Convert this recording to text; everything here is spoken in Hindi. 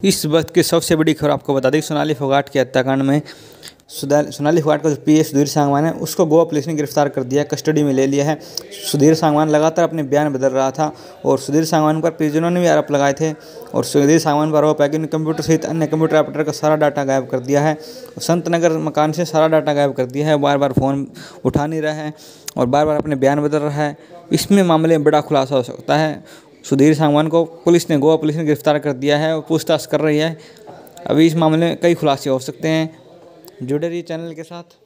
इस वक्त की सबसे बड़ी खबर आपको बता दें कि सोनाली फोगाट के हत्याकांड में सोनाली फोगाट का जो पीए सुधीर सांगवान है उसको गोवा पुलिस ने गिरफ्तार कर दिया, कस्टडी में ले लिया है। सुधीर सांगवान लगातार अपने बयान बदल रहा था और सुधीर सांगवान पर परिजनों ने भी आरोप लगाए थे और सुधीर सांगवान पर आरोप है कि कंप्यूटर सहित अन्य कंप्यूटर ऑपरेटर का सारा डाटा गायब कर दिया है। संतनगर मकान से सारा डाटा गायब कर दिया है, बार बार फ़ोन उठा नहीं रहा है और बार बार अपने बयान बदल रहा है। इसमें मामले में बड़ा खुलासा हो सकता है। सुधीर सांगवान को गोवा पुलिस ने गिरफ्तार कर दिया है और पूछताछ कर रही है। अभी इस मामले में कई खुलासे हो सकते हैं। जुड़े रहिए चैनल के साथ।